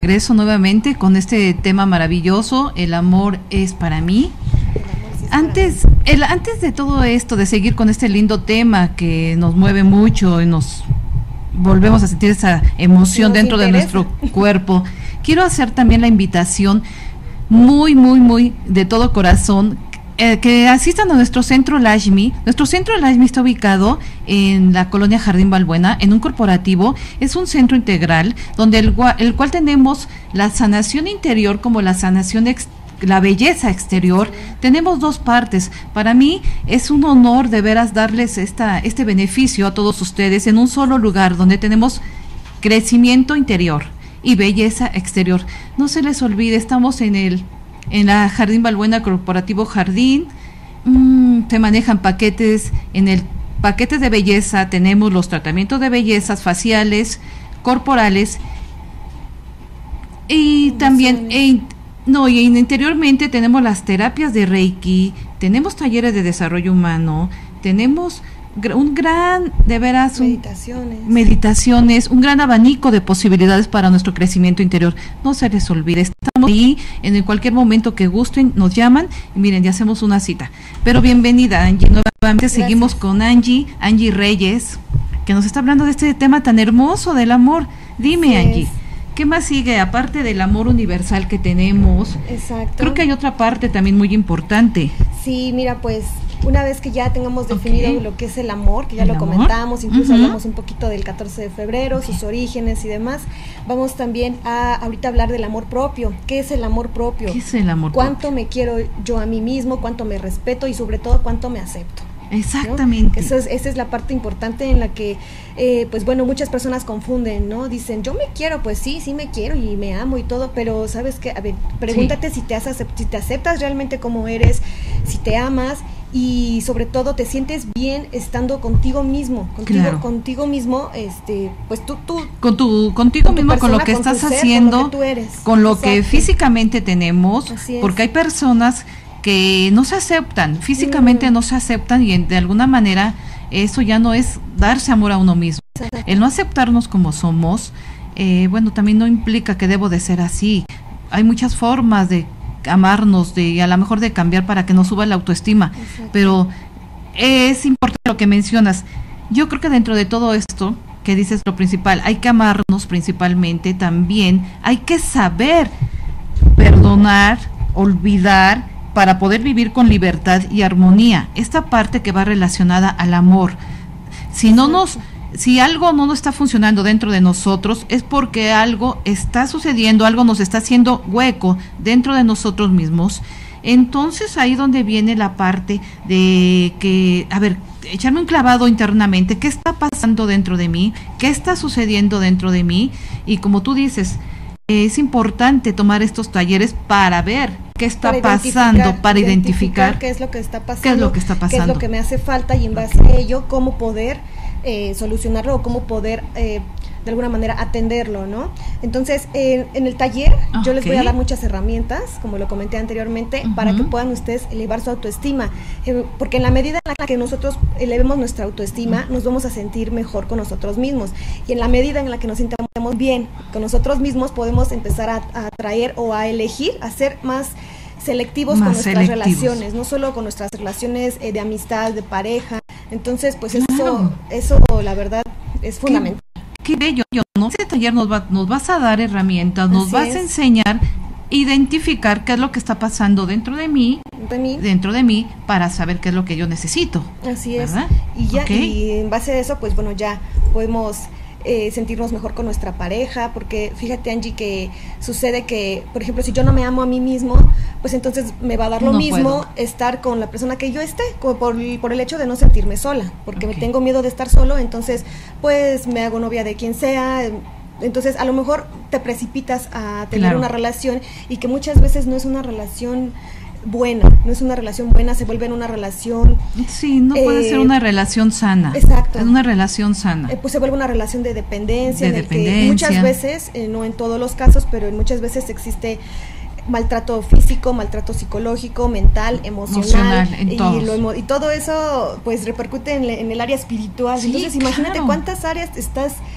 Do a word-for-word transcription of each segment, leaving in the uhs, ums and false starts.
regreso nuevamente con este tema maravilloso, el amor es para mí. Antes, el, antes de todo esto, de seguir con este lindo tema que nos mueve mucho y nos volvemos a sentir esa emoción nos dentro interesa. de nuestro cuerpo, quiero hacer también la invitación muy, muy, muy de todo corazón, eh, que asistan a nuestro centro Lashmi. Nuestro centro Lashmi está ubicado en la colonia Jardín Balbuena, en un corporativo. Es un centro integral donde el, el cual tenemos la sanación interior como la sanación exterior, la belleza exterior. Tenemos dos partes. Para mí es un honor de veras darles esta, este beneficio a todos ustedes en un solo lugar donde tenemos crecimiento interior y belleza exterior. No se les olvide, estamos en el en la Jardín Balbuena, Corporativo Jardín. Mm, se manejan paquetes. En el paquete de belleza tenemos los tratamientos de bellezas faciales, corporales y también en No, y interiormente tenemos las terapias de Reiki, tenemos talleres de desarrollo humano, tenemos un gran, de veras, un, meditaciones. meditaciones, un gran abanico de posibilidades para nuestro crecimiento interior. No se les olvide, estamos ahí, en cualquier momento que gusten, nos llaman y miren, ya hacemos una cita. Pero bienvenida, Angie, nuevamente. Gracias. Seguimos con Angie, Angie Reyes, que nos está hablando de este tema tan hermoso del amor. Dime, sí, Angie. ¿Qué más sigue aparte del amor universal que tenemos? Exacto. Creo que hay otra parte también muy importante. Sí, mira, pues una vez que ya tengamos definido okay. lo que es el amor, que ya ¿El lo amor? comentamos, incluso uh-huh. hablamos un poquito del catorce de febrero, okay. sus orígenes y demás, vamos también a ahorita hablar del amor propio. ¿Qué es el amor propio? ¿Qué es el amor ¿Cuánto propio? me quiero yo a mí mismo? ¿Cuánto me respeto? Y sobre todo, ¿cuánto me acepto? Exactamente. ¿No? Eso es, esa es la parte importante en la que, eh, pues bueno, muchas personas confunden, ¿no? Dicen, yo me quiero, pues sí, sí me quiero y me amo y todo, pero ¿sabes qué? A ver, pregúntate sí. si, te has acept- si te aceptas realmente como eres, si te amas y sobre todo te sientes bien estando contigo mismo, contigo, claro. contigo mismo, este, pues tú, tú. Con tu, contigo con tu mismo, persona, con lo que con estás tu ser, haciendo, con lo que tú eres. con lo Exacto. que físicamente tenemos, Así es. porque hay personas que no se aceptan, físicamente mm. no se aceptan y en, de alguna manera eso ya no es darse amor a uno mismo. El no aceptarnos como somos, eh, bueno, también no implica que debo de ser así. Hay muchas formas de amarnos, de a lo mejor de cambiar para que nos suba la autoestima, exacto. pero es importante lo que mencionas. Yo creo que dentro de todo esto que dices, lo principal, hay que amarnos principalmente, también hay que saber perdonar, olvidar, para poder vivir con libertad y armonía. Esta parte que va relacionada al amor. Si no nos, si algo no nos está funcionando dentro de nosotros, es porque algo está sucediendo, algo nos está haciendo hueco dentro de nosotros mismos. Entonces ahí donde viene la parte de que, a ver, echarme un clavado internamente, ¿qué está pasando dentro de mí? ¿Qué está sucediendo dentro de mí? Y como tú dices, es importante tomar estos talleres para ver qué está para pasando, para identificar, identificar qué es lo que está pasando, qué es lo que está pasando, qué es lo que me hace falta y en base okay. a ello cómo poder eh, solucionarlo o cómo poder eh, de alguna manera atenderlo, ¿no? Entonces, eh, en el taller okay. yo les voy a dar muchas herramientas, como lo comenté anteriormente, uh-huh. para que puedan ustedes elevar su autoestima, eh, porque en la medida en la que nosotros elevemos nuestra autoestima, uh-huh. nos vamos a sentir mejor con nosotros mismos, y en la medida en la que nos sintamos bien con nosotros mismos, podemos empezar a, a atraer o a elegir, a ser más selectivos más con nuestras selectivos. relaciones, no solo con nuestras relaciones eh, de amistad, de pareja. Entonces, pues claro. eso, eso la verdad es fundamental. Qué, qué bello, ¿no? Este taller nos va, nos vas a dar herramientas, nos Así vas es. a enseñar, identificar qué es lo que está pasando dentro de mí, de mí, dentro de mí, para saber qué es lo que yo necesito. Así ¿verdad? es. Y ya, okay. y en base a eso, pues bueno, ya podemos Eh, sentirnos mejor con nuestra pareja, porque fíjate, Angie, que sucede que, por ejemplo, si yo no me amo a mí mismo, pues entonces me va a dar lo no mismo puedo. estar con la persona que yo esté, por, por el hecho de no sentirme sola, porque okay. me tengo miedo de estar solo, entonces pues me hago novia de quien sea. Entonces a lo mejor te precipitas a tener claro. una relación y que muchas veces no es una relación buena, no es una relación buena, se vuelve en una relación... Sí, no eh, puede ser una relación sana. Exacto. Es una relación sana. Eh, pues se vuelve una relación de dependencia, de en dependencia. El que muchas veces, eh, no en todos los casos, pero en muchas veces existe maltrato físico, maltrato psicológico, mental, emocional, emocional en y, todos. lo, y todo eso pues repercute en, en el área espiritual. Sí, entonces imagínate claro. cuántas áreas estás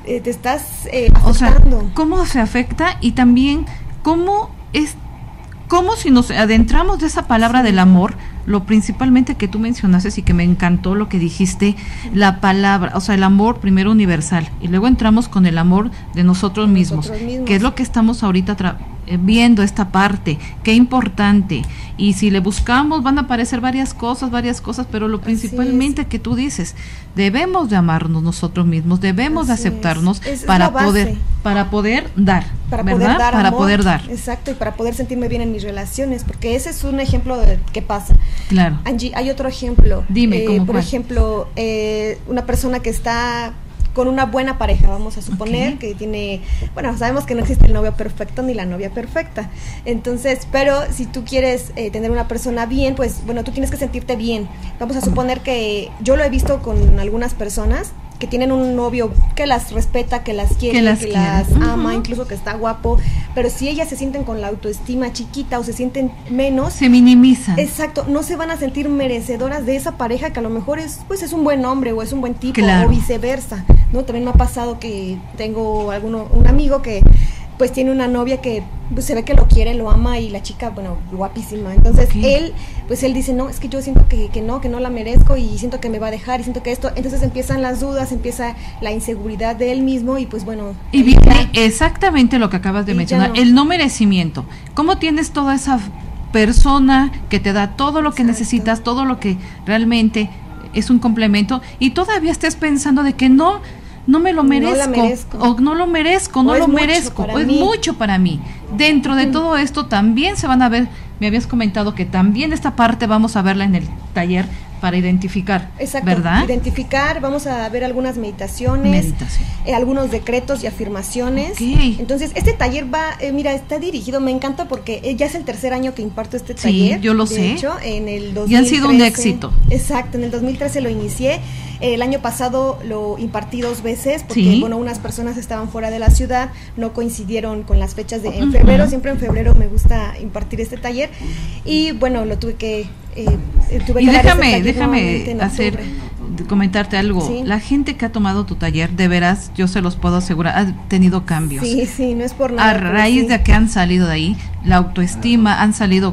eh, te estás eh, afectando. O sea, ¿cómo se afecta? Y también, ¿cómo es, cómo si nos adentramos de esa palabra del amor, lo principalmente que tú mencionaste y que me encantó lo que dijiste, la palabra, o sea, el amor primero universal, y luego entramos con el amor de nosotros mismos, nosotros mismos. Que es lo que estamos ahorita tra- viendo esta parte, qué importante, y si le buscamos van a aparecer varias cosas, varias cosas, pero lo principalmente que tú dices, debemos de amarnos nosotros mismos, debemos Así de aceptarnos es. Es, para es poder para poder dar, para ¿verdad? Poder dar para amor, poder dar. Exacto, y para poder sentirme bien en mis relaciones, porque ese es un ejemplo de qué pasa. Claro. Angie, hay otro ejemplo. Dime, eh, ¿cómo por cuál? ejemplo, eh, una persona que está con una buena pareja, vamos a suponer, okay. que tiene, bueno, sabemos que no existe el novio perfecto ni la novia perfecta, entonces, pero si tú quieres eh, tener una persona bien, pues, bueno, tú tienes que sentirte bien. Vamos a suponer que yo lo he visto con algunas personas que tienen un novio que las respeta, que las quiere, que las, que las ama, uh-huh. incluso que está guapo, pero si ellas se sienten con la autoestima chiquita o se sienten menos, se minimizan. Exacto, no se van a sentir merecedoras de esa pareja que a lo mejor es, pues es un buen hombre o es un buen tipo, claro. o viceversa, ¿no? También me ha pasado que tengo alguno, un amigo que pues tiene una novia que pues, se ve que lo quiere, lo ama, y la chica, bueno, guapísima. Entonces okay. él, pues él dice, no, es que yo siento que, que no, que no la merezco, y siento que me va a dejar, y siento que esto, entonces empiezan las dudas, empieza la inseguridad de él mismo, y pues bueno. Y viene exactamente lo que acabas de mencionar, no. el no merecimiento. ¿Cómo tienes toda esa persona que te da todo lo que Exacto. necesitas, todo lo que realmente es un complemento, y todavía estés pensando de que no, no me lo merezco, no merezco. o no lo merezco, no o lo merezco, o es mí. mucho para mí. Dentro de mm. todo esto también se van a ver, me habías comentado que también esta parte vamos a verla en el taller para identificar, Exacto, ¿verdad? Identificar, vamos a ver algunas meditaciones, Meditación. eh, algunos decretos y afirmaciones. Okay. Entonces, este taller va, eh, mira, está dirigido, me encanta porque eh, ya es el tercer año que imparto este taller. Sí, yo lo de sé. hecho, en el dos mil trece. Y han sido un éxito. Exacto, en el dos mil trece lo inicié. El año pasado lo impartí dos veces porque, ¿Sí? bueno, unas personas estaban fuera de la ciudad, no coincidieron con las fechas de en febrero, uh-huh. siempre en febrero me gusta impartir este taller, y bueno, lo tuve que eh, tuve y que déjame, dar este déjame hacer comentarte algo. Sí. La gente que ha tomado tu taller, de veras, yo se los puedo asegurar, ha tenido cambios. Sí, sí, no es por nada. A raíz sí. de que han salido de ahí, la autoestima, han salido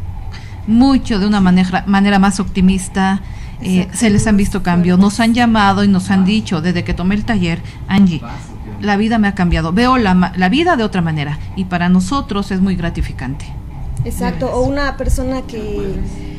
mucho de una manera, manera más optimista. Eh, se les han visto cambios, nos han llamado y nos han dicho, desde que tomé el taller, Angie, la vida me ha cambiado, veo la, la vida de otra manera, y para nosotros es muy gratificante. Exacto, o una persona que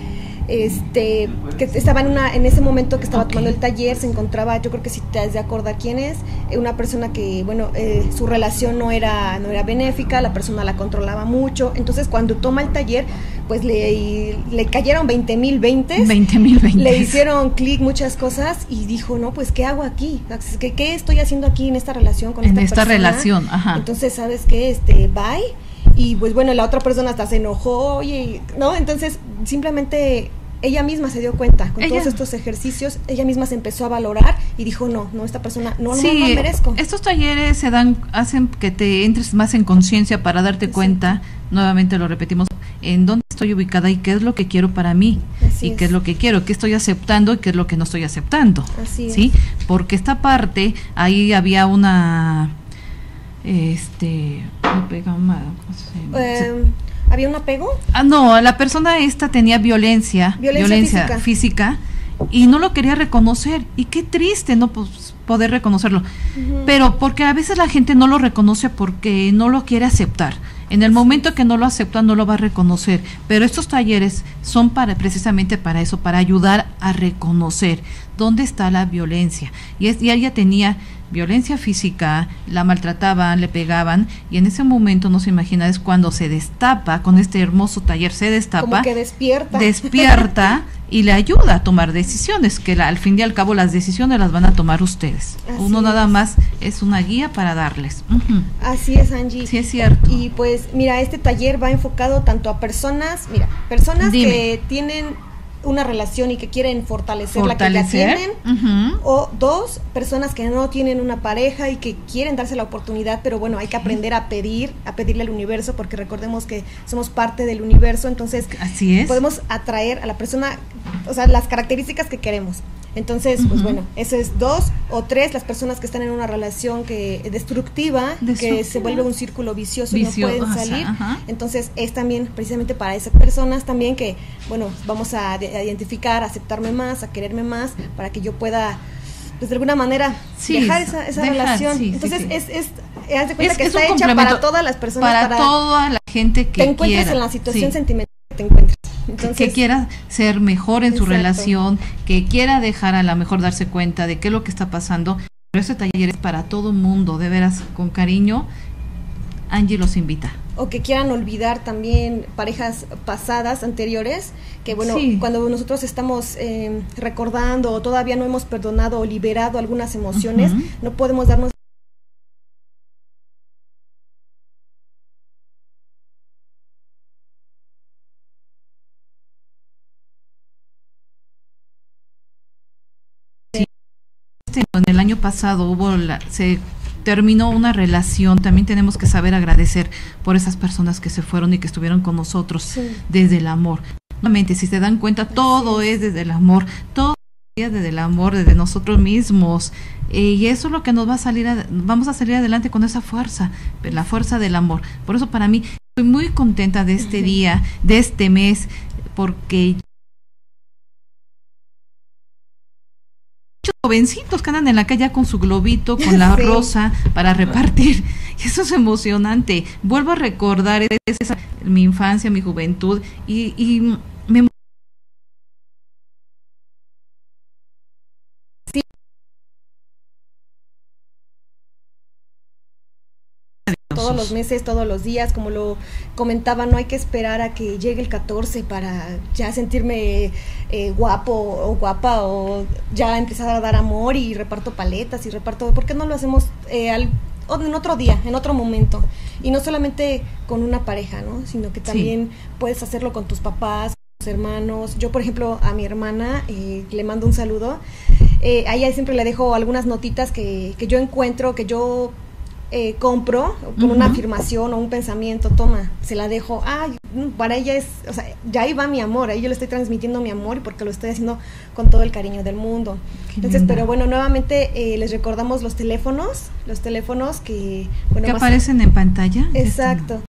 este que estaba en una en ese momento que estaba okay. tomando el taller, se encontraba, yo creo que si te has de acordar quién es, una persona que, bueno, eh, su relación no era no era benéfica, la persona la controlaba mucho, entonces cuando toma el taller, pues le, le cayeron veinte mil veintes, veinte mil veintes, le hicieron clic muchas cosas, y dijo, no, pues ¿qué hago aquí? ¿Qué, qué estoy haciendo aquí en esta relación con en esta, esta persona? relación? Ajá. Entonces, ¿sabes qué? Este, bye. Y pues bueno, la otra persona hasta se enojó, oye, ¿no? Entonces, simplemente ella misma se dio cuenta, con ella, todos estos ejercicios, ella misma se empezó a valorar y dijo, no, no, esta persona no, sí, no, no merezco. Estos talleres se dan, hacen que te entres más en conciencia para darte sí. cuenta, nuevamente lo repetimos, en dónde estoy ubicada y qué es lo que quiero para mí. Así y es. Qué es lo que quiero, qué estoy aceptando y qué es lo que no estoy aceptando. Así ¿sí? es. Porque esta parte, ahí había una, este, me pega una, no sé, eh, ¿había un apego? Ah, no, la persona esta tenía violencia, violencia, violencia física. física, y no lo quería reconocer, y qué triste no pues, poder reconocerlo, uh-huh. pero porque a veces la gente no lo reconoce porque no lo quiere aceptar. En el momento que no lo acepta, no lo va a reconocer, pero estos talleres son para precisamente para eso, para ayudar a reconocer dónde está la violencia. Y, es, y ella tenía violencia física, la maltrataban, le pegaban, y en ese momento, no se imagina, es cuando se destapa, con este hermoso taller se destapa, como que despierta, despierta y le ayuda a tomar decisiones, que la, al fin y al cabo las decisiones las van a tomar ustedes. Así Uno es. Nada más es una guía para darles. Uh-huh. Así es, Angie. Sí, es cierto. Y pues, mira, este taller va enfocado tanto a personas, mira, personas Dime. que tienen una relación y que quieren fortalecer, fortalecer. la que ya tienen, uh-huh. o dos, personas que no tienen una pareja y que quieren darse la oportunidad, pero bueno, hay que aprender a pedir, a pedirle al universo, porque recordemos que somos parte del universo, entonces así es. Podemos atraer a la persona, o sea, las características que queremos. Entonces, uh-huh. pues bueno, eso es dos o tres, las personas que están en una relación que destructiva, destructiva. que se vuelve un círculo vicioso, vicioso y no pueden salir. O sea, entonces, es también precisamente para esas personas también que, bueno, vamos a, de, a identificar, a aceptarme más, a quererme más, para que yo pueda, pues de alguna manera, sí, dejar esa, esa dejar, relación. Sí, entonces, sí, sí. es, es, haz de cuenta es, que es está hecha para todas las personas, para, para toda la gente que te encuentres quiera. en la situación sí. sentimental que te encuentres. Entonces, que quiera ser mejor en exacto. su relación, que quiera dejar a lo mejor darse cuenta de qué es lo que está pasando. Pero este taller es para todo mundo, de veras, con cariño, Angie los invita. O que quieran olvidar también parejas pasadas, anteriores, que bueno, sí. cuando nosotros estamos eh, recordando o todavía no hemos perdonado o liberado algunas emociones, uh-huh. no podemos darnos en el año pasado hubo la, se terminó una relación, también tenemos que saber agradecer por esas personas que se fueron y que estuvieron con nosotros sí. desde el amor. Nuevamente, si se dan cuenta, todo es desde el amor, todo es desde el amor, desde nosotros mismos, eh, y eso es lo que nos va a salir, a, vamos a salir adelante con esa fuerza, la fuerza del amor. Por eso para mí, estoy muy contenta de este día, de este mes, porque jovencitos que andan en la calle con su globito, con la sí. rosa para repartir, y eso es emocionante. Vuelvo a recordar esa, mi infancia, mi juventud, y, y me sí. todos los meses, todos los días, como lo comentaba, no hay que esperar a que llegue el catorce para ya sentirme eh, guapo o guapa, o ya empezar a dar amor y reparto paletas y reparto, ¿por qué no lo hacemos eh, al, en otro día, en otro momento? Y no solamente con una pareja, ¿no? Sino que también sí. puedes hacerlo con tus papás, tus hermanos. Yo, por ejemplo, a mi hermana eh, le mando un saludo, eh, a ella siempre le dejo algunas notitas que, que yo encuentro, que yo Eh, compro con uh-huh. una afirmación o un pensamiento, toma, se la dejo, ay, para ella es, o sea, ya ahí va mi amor, ahí yo le estoy transmitiendo mi amor y porque lo estoy haciendo con todo el cariño del mundo. Qué Entonces, linda. Pero bueno, nuevamente eh, les recordamos los teléfonos, los teléfonos que, bueno, que más aparecen a... en pantalla. Exacto.